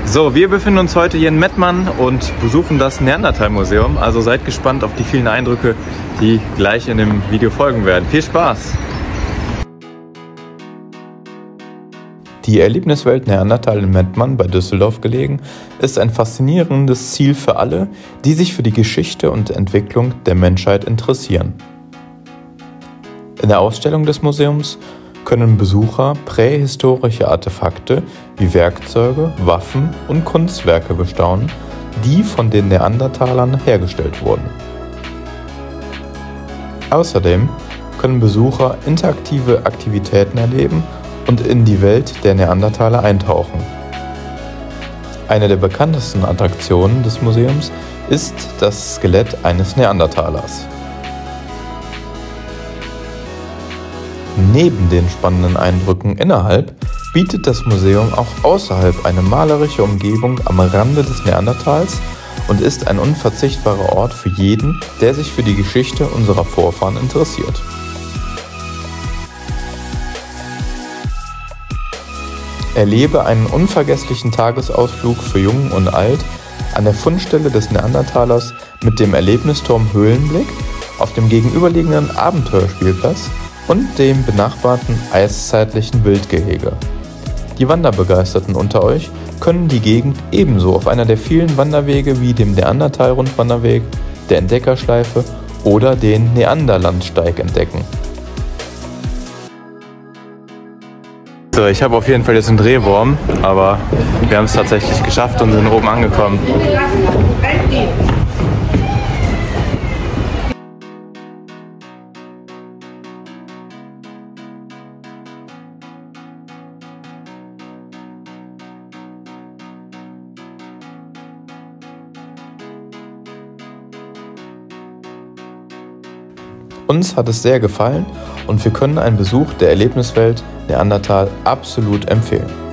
So, wir befinden uns heute hier in Mettmann und besuchen das Neandertal-Museum. Also seid gespannt auf die vielen Eindrücke, die gleich in dem Video folgen werden. Viel Spaß! Die Erlebniswelt Neandertal in Mettmann bei Düsseldorf gelegen, ist ein faszinierendes Ziel für alle, die sich für die Geschichte und Entwicklung der Menschheit interessieren. In der Ausstellung des Museums können Besucher prähistorische Artefakte wie Werkzeuge, Waffen und Kunstwerke bestaunen, die von den Neandertalern hergestellt wurden. Außerdem können Besucher interaktive Aktivitäten erleben und in die Welt der Neandertaler eintauchen. Eine der bekanntesten Attraktionen des Museums ist das Skelett eines Neandertalers. Neben den spannenden Eindrücken innerhalb bietet das Museum auch außerhalb eine malerische Umgebung am Rande des Neandertals und ist ein unverzichtbarer Ort für jeden, der sich für die Geschichte unserer Vorfahren interessiert. Erlebe einen unvergesslichen Tagesausflug für Jung und Alt an der Fundstelle des Neandertalers mit dem Erlebnisturm Höhlenblick auf dem gegenüberliegenden Abenteuerspielplatz und dem benachbarten eiszeitlichen Wildgehege. Die Wanderbegeisterten unter euch können die Gegend ebenso auf einer der vielen Wanderwege wie dem Neandertal-Rundwanderweg, der Entdeckerschleife oder den Neanderlandsteig entdecken. So, ich habe auf jeden Fall jetzt einen Drehwurm, aber wir haben es tatsächlich geschafft und sind oben angekommen. Uns hat es sehr gefallen und wir können einen Besuch der Erlebniswelt Neandertal absolut empfehlen.